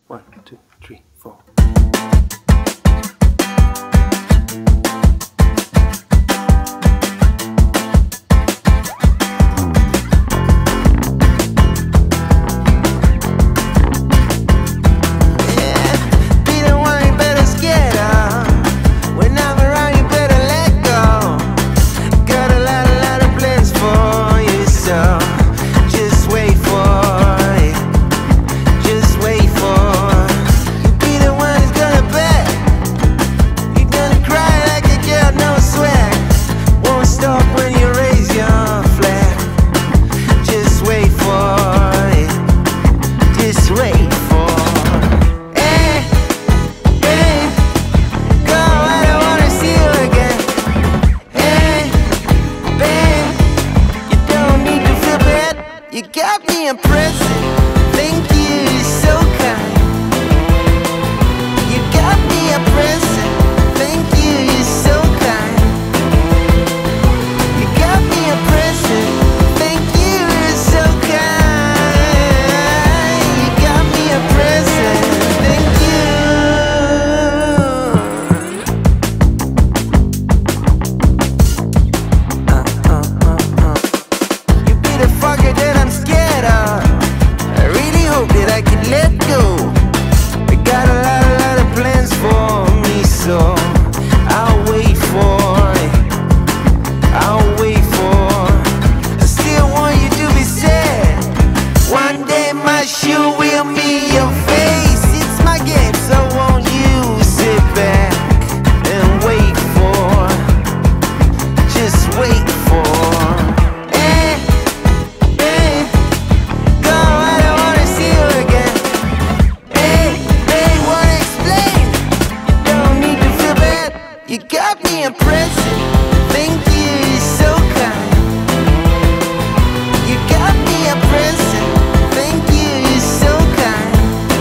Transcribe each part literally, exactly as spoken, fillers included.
One, two, three, four. You got me in prison, thank you, you're so kind. You got me in prison, thank you, you're so kind. You got me in prison, thank you, you're so kind. You got me in prison, thank you. Uh, uh, uh, uh. You be the fucker that I'm scared of. I really hope that I can let go. I got a lot, a lot of plans for me, so I'll wait for it. I'll wait for it. I still want you to be sad. One day my shoe will meet your face. It's my game, so won't you sit back and wait for it. Just wait for it. You got me in prison, thank you, you're so kind. You got me in prison, thank you, you're so kind.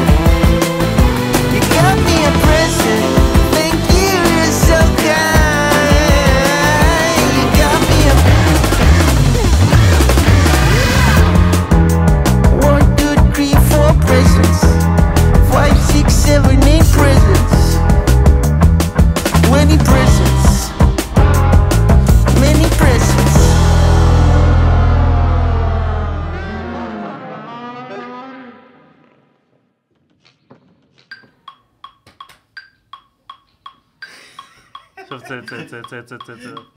You got me in prison, thank you, you're so kind. You got me in one, two, three, four prisons. Five, six, seven, eight prisons. Many prisons, many prisons. טוב, צא, צא, צא, צא, צא, צא.